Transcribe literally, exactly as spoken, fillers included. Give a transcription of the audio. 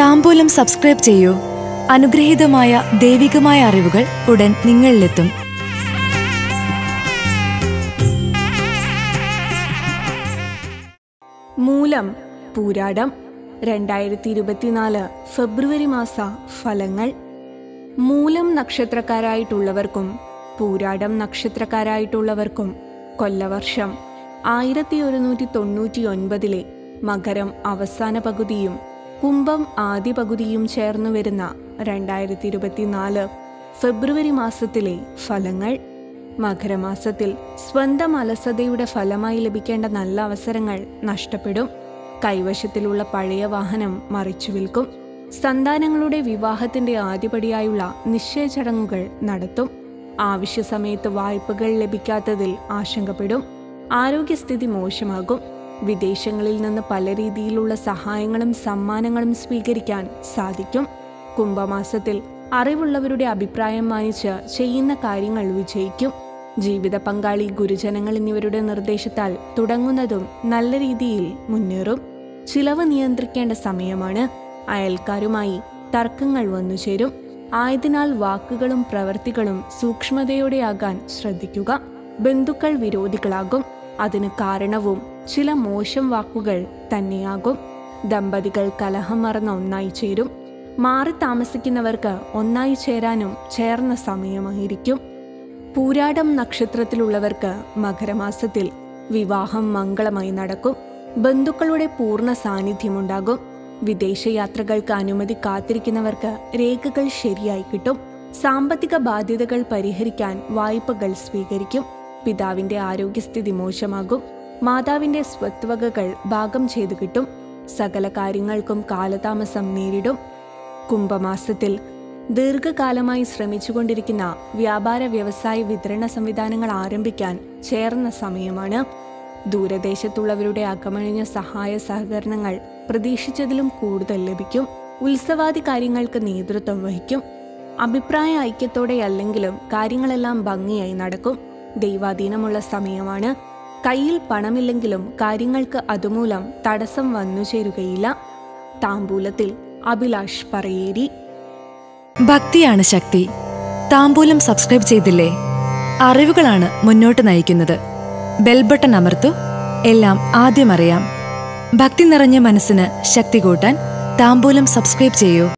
താംബൂലം subscribe ചെയ്യൂ. അനുഗ്രഹീതമായ ദൈവികമായ അറിവുകൾ ഉടൻ നിങ്ങളിലെത്തും. മൂലം പൂരാടം രണ്ടായിരത്തി ഇരുപത്തിനാല് ഫെബ്രുവരി മാസ ഫലങ്ങൾ. മൂലം നക്ഷത്രക്കാരായിട്ടുള്ളവർക്കും പൂരാടം നക്ഷത്രക്കാരായിട്ടുള്ളവർക്കും കൊല്ലവർഷം ആയിരത്തി ഒരുന്നൂറ്റി തൊണ്ണൂറ്റി ഒൻപതിലെ മകരം അവസാന പകുതിയും കുംഭം ആദ്യ പകുതിയും ചേർന്നു വരുന്ന രണ്ടായിരത്തി ഇരുപത്തിനാല് ഫെബ്രുവരി മാസത്തിലെ ഫലങ്ങൾ. മകരമാസത്തിൽ സ്വന്തം അലസതയുടെ ഫലമായി ലഭിക്കേണ്ട നല്ല അവസരങ്ങൾ നഷ്ടപ്പെടും. കൈവശത്തിലുള്ള പഴയ വാഹനം മറിച്ചു വിൽക്കും. സന്താനങ്ങളുടെ വിവാഹത്തിന്റെ ആദ്യപടിയായുള്ള നിശ്ചയ ചടങ്ങുകൾ നടത്തും. ആവശ്യ സമയത്ത് വായ്പകൾ ലഭിക്കാത്തതിൽ ആശങ്കപ്പെടും. ആരോഗ്യസ്ഥിതി മോശമാകും. വിദേശങ്ങളിൽ നിന്ന് പല രീതിയിലുള്ള സഹായങ്ങളും സമ്മാനങ്ങളും സ്വീകരിക്കാൻ സാധിക്കും. കുംഭമാസത്തിൽ അറിവുള്ളവരുടെ അഭിപ്രായം മാനിച്ച് ചെയ്യുന്ന കാര്യങ്ങൾ വിജയിക്കും. ജീവിത പങ്കാളി, ഗുരുജനങ്ങൾ എന്നിവരുടെ നിർദ്ദേശത്താൽ തുടങ്ങുന്നതും നല്ല രീതിയിൽ മുന്നേറും. ചിലവ് നിയന്ത്രിക്കേണ്ട സമയമാണ്. അയൽക്കാരുമായി തർക്കങ്ങൾ വന്നുചേരും. ആയതിനാൽ വാക്കുകളും പ്രവൃത്തികളും സൂക്ഷ്മതയോടെയാകാൻ ശ്രദ്ധിക്കുക. ബന്ധുക്കൾ വിരോധികളാകും. അതിന് കാരണവും ചില മോശം വാക്കുകൾ തന്നെയാകും. ദമ്പതികൾ കലഹം മറന്ന് ഒന്നായി ചേരും. മാറി താമസിക്കുന്നവർക്ക് ഒന്നായി ചേരാനും ചേർന്ന സമയമായിരിക്കും. പൂരാടം നക്ഷത്രത്തിലുള്ളവർക്ക് മകരമാസത്തിൽ വിവാഹം മംഗളമായി നടക്കും. ബന്ധുക്കളുടെ പൂർണ്ണ സാന്നിധ്യമുണ്ടാകും. വിദേശയാത്രകൾക്ക് അനുമതി കാത്തിരിക്കുന്നവർക്ക് രേഖകൾ ശരിയായി കിട്ടും. സാമ്പത്തിക ബാധ്യതകൾ പരിഹരിക്കാൻ വായ്പകൾ സ്വീകരിക്കും. പിതാവിന്റെ ആരോഗ്യസ്ഥിതി മോശമാകും. മാതാവിന്റെ സ്വത്വകകൾ ഭാഗം ചെയ്തു കിട്ടും. സകല കാര്യങ്ങൾക്കും കാലതാമസം നേരിടും. കുംഭമാസത്തിൽ ദീർഘകാലമായി ശ്രമിച്ചുകൊണ്ടിരിക്കുന്ന വ്യാപാര വ്യവസായ വിതരണ സംവിധാനങ്ങൾ ആരംഭിക്കാൻ ചേർന്ന സമയമാണ്. ദൂരദേശത്തുള്ളവരുടെ അകമഴിഞ്ഞ സഹായ സഹകരണങ്ങൾ പ്രതീക്ഷിച്ചതിലും കൂടുതൽ ലഭിക്കും. ഉത്സവാദി കാര്യങ്ങൾക്ക് നേതൃത്വം വഹിക്കും. അഭിപ്രായ ഐക്യത്തോടെ അല്ലെങ്കിലും കാര്യങ്ങളെല്ലാം ഭംഗിയായി നടക്കും. ദൈവാധീനമുള്ള സമയമാണ്. കയ്യിൽ പണമില്ലെങ്കിലും കാര്യങ്ങൾക്ക് അതുമൂലം തടസ്സം വന്നു ചേരുകയില്ല. താംബൂലത്തിൽ അഭിലാഷ് പറയേരി. ഭക്തിയാണ് ശക്തി. താംബൂലം സബ്സ്ക്രൈബ് ചെയ്തില്ലേ? അറിവുകളാണ് മുന്നോട്ട് നയിക്കുന്നത്. ബെൽബട്ടൺ അമർത്തു. എല്ലാം ആദ്യം അറിയാം. ഭക്തി നിറഞ്ഞ മനസ്സിന് ശക്തി കൂട്ടാൻ താംബൂലം സബ്സ്ക്രൈബ് ചെയ്യൂ.